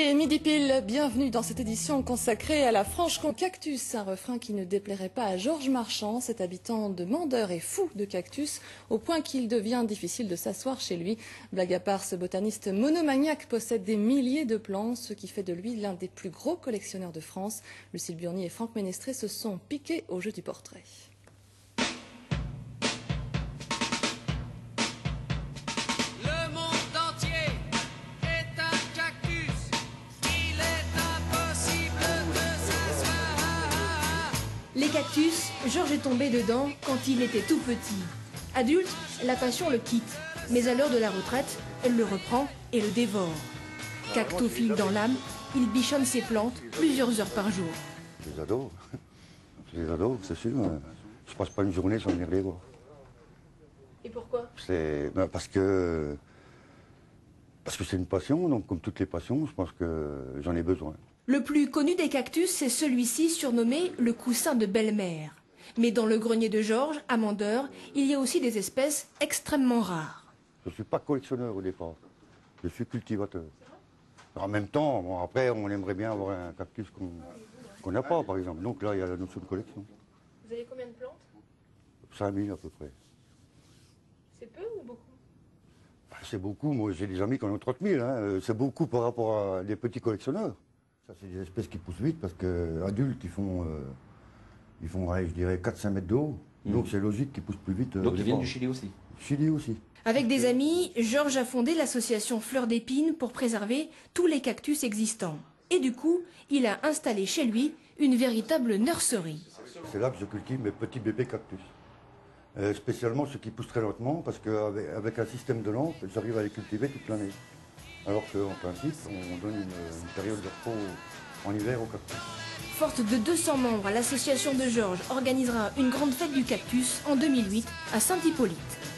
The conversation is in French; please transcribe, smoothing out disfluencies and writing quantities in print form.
Allez, midi pile, bienvenue dans cette édition consacrée à la Franche-Comté. Cactus, un refrain qui ne déplairait pas à Georges Marchand, cet habitant de Mandeur est fou de cactus, au point qu'il devient difficile de s'asseoir chez lui. Blague à part, ce botaniste monomaniaque possède des milliers de plantes, ce qui fait de lui l'un des plus gros collectionneurs de France. Lucille Burny et Franck Ménestré se sont piqués au jeu du portrait. Les cactus, Georges est tombé dedans quand il était tout petit. Adulte, la passion le quitte, mais à l'heure de la retraite, elle le reprend et le dévore. Cactophile dans l'âme, il bichonne ses plantes plusieurs heures par jour. Je les adore, c'est sûr. Je passe pas une journée sans venir les voir. Et pourquoi? Parce que c'est une passion, donc comme toutes les passions, je pense que j'en ai besoin. Le plus connu des cactus, c'est celui-ci surnommé le coussin de belle-mère. Mais dans le grenier de Georges, à Mandeur, il y a aussi des espèces extrêmement rares. Je ne suis pas collectionneur au départ, je suis cultivateur. En même temps, bon, après, on aimerait bien avoir un cactus qu'on n'a pas, par exemple. Donc là, il y a la notion de collection. Vous avez combien de plantes? 5000 à peu près. C'est peu ou beaucoup? C'est beaucoup, moi j'ai des amis qui en ont 30 000. Hein. C'est beaucoup par rapport à des petits collectionneurs. Ça, c'est des espèces qui poussent vite parce qu'adultes, ils font je dirais, 4-5 mètres de haut. Donc c'est logique qu'ils poussent plus vite. Donc ils viennent du Chili aussi? Chili aussi. Avec des amis, Georges a fondé l'association Fleurs d'Épines pour préserver tous les cactus existants. Et du coup, il a installé chez lui une véritable nurserie. C'est là que je cultive mes petits bébés cactus. Spécialement ceux qui poussent très lentement parce qu'avec un système de lampe, j'arrive à les cultiver toute l'année. Alors qu'en principe, on donne une période de repos en hiver au cactus. Forte de 200 membres, l'association de Georges organisera une grande fête du cactus en 2008 à Saint-Hippolyte.